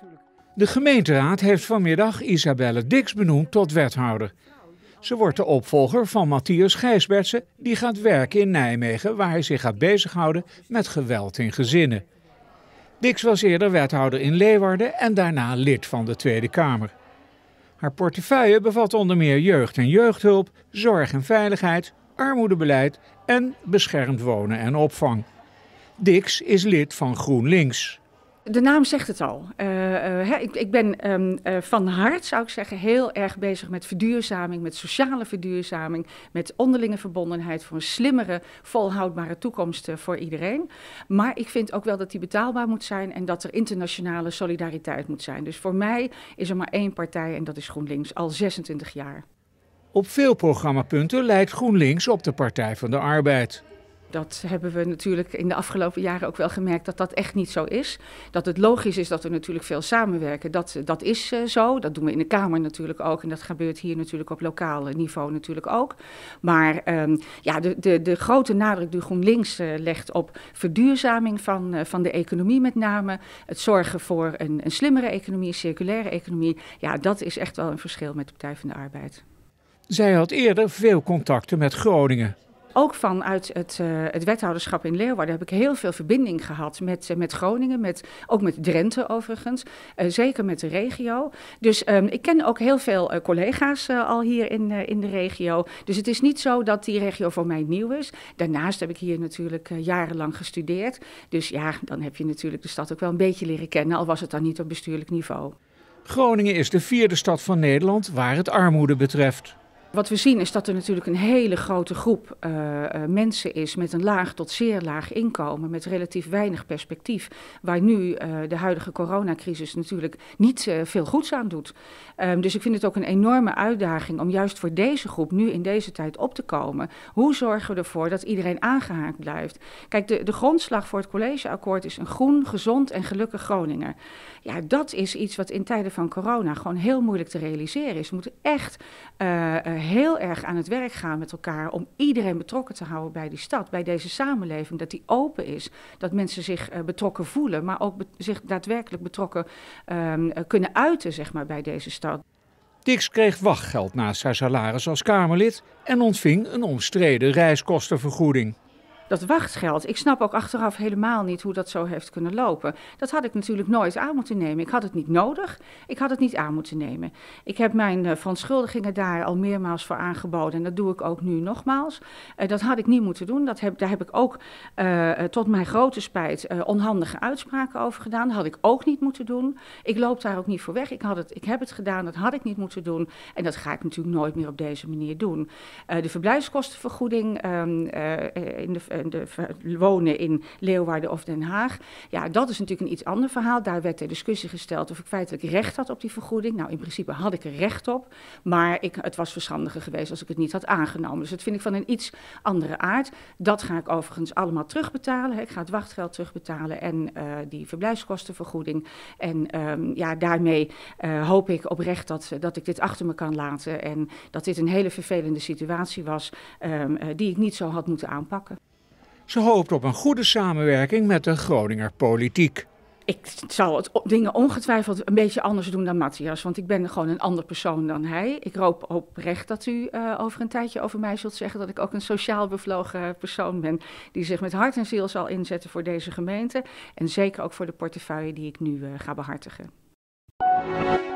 De gemeenteraad heeft vanmiddag Isabelle Dix benoemd tot wethouder. Ze wordt de opvolger van Matthias Gijsbertsen, die gaat werken in Nijmegen, waar hij zich gaat bezighouden met geweld in gezinnen. Dix was eerder wethouder in Leeuwarden en daarna lid van de Tweede Kamer. Haar portefeuille bevat onder meer jeugd en jeugdhulp, zorg en veiligheid, armoedebeleid en beschermd wonen en opvang. Dix is lid van GroenLinks. De naam zegt het al. Ik ben van hart, zou ik zeggen, heel erg bezig met verduurzaming, met sociale verduurzaming, met onderlinge verbondenheid voor een slimmere, volhoudbare toekomst voor iedereen. Maar ik vind ook wel dat die betaalbaar moet zijn en dat er internationale solidariteit moet zijn. Dus voor mij is er maar één partij en dat is GroenLinks, al 26 jaar. Op veel programmapunten lijkt GroenLinks op de Partij van de Arbeid. Dat hebben we natuurlijk in de afgelopen jaren ook wel gemerkt dat dat echt niet zo is. Dat het logisch is dat we natuurlijk veel samenwerken, dat is zo. Dat doen we in de Kamer natuurlijk ook en dat gebeurt hier natuurlijk op lokaal niveau natuurlijk ook. Maar de grote nadruk die GroenLinks legt op verduurzaming van de economie met name. Het zorgen voor een slimmere economie, een circulaire economie. Ja, dat is echt wel een verschil met de Partij van de Arbeid. Zij had eerder veel contacten met Groningen. Ook vanuit het wethouderschap in Leeuwarden heb ik heel veel verbinding gehad met Groningen, ook met Drenthe overigens, zeker met de regio. Dus ik ken ook heel veel collega's al hier in de regio. Dus het is niet zo dat die regio voor mij nieuw is. Daarnaast heb ik hier natuurlijk jarenlang gestudeerd. Dus ja, dan heb je natuurlijk de stad ook wel een beetje leren kennen, al was het dan niet op bestuurlijk niveau. Groningen is de 4e stad van Nederland waar het armoede betreft. Wat we zien is dat er natuurlijk een hele grote groep mensen is met een laag tot zeer laag inkomen, met relatief weinig perspectief, waar nu de huidige coronacrisis natuurlijk niet veel goeds aan doet. Dus ik vind het ook een enorme uitdaging om juist voor deze groep nu in deze tijd op te komen. Hoe zorgen we ervoor dat iedereen aangehaakt blijft? Kijk, de grondslag voor het collegeakkoord is een groen, gezond en gelukkig Groningen. Ja, dat is iets wat in tijden van corona gewoon heel moeilijk te realiseren is. We moeten echt heel erg aan het werk gaan met elkaar om iedereen betrokken te houden bij die stad, bij deze samenleving, dat die open is, dat mensen zich betrokken voelen, maar ook zich daadwerkelijk betrokken kunnen uiten, zeg maar, bij deze stad. Dix kreeg wachtgeld naast haar salaris als Kamerlid en ontving een omstreden reiskostenvergoeding. Dat wachtgeld, ik snap ook achteraf helemaal niet hoe dat zo heeft kunnen lopen. Dat had ik natuurlijk nooit aan moeten nemen. Ik had het niet nodig, ik had het niet aan moeten nemen. Ik heb mijn verontschuldigingen daar al meermaals voor aangeboden en dat doe ik ook nu nogmaals. Dat had ik niet moeten doen, daar heb ik ook tot mijn grote spijt onhandige uitspraken over gedaan. Dat had ik ook niet moeten doen. Ik loop daar ook niet voor weg. Ik heb het gedaan, dat had ik niet moeten doen en dat ga ik natuurlijk nooit meer op deze manier doen. De verblijfskostenvergoeding wonen in Leeuwarden of Den Haag. Ja, dat is natuurlijk een iets ander verhaal. Daar werd ter discussie gesteld of ik feitelijk recht had op die vergoeding. Nou, in principe had ik er recht op, maar het was verstandiger geweest als ik het niet had aangenomen. Dus dat vind ik van een iets andere aard. Dat ga ik overigens allemaal terugbetalen. Ik ga het wachtgeld terugbetalen en die verblijfskostenvergoeding. En daarmee hoop ik oprecht dat ik dit achter me kan laten en dat dit een hele vervelende situatie was die ik niet zo had moeten aanpakken. Ze hoopt op een goede samenwerking met de Groninger politiek. Ik zal dingen ongetwijfeld een beetje anders doen dan Matthias, want ik ben gewoon een ander persoon dan hij. Ik hoop oprecht dat u over een tijdje over mij zult zeggen dat ik ook een sociaal bevlogen persoon ben, die zich met hart en ziel zal inzetten voor deze gemeente en zeker ook voor de portefeuille die ik nu ga behartigen.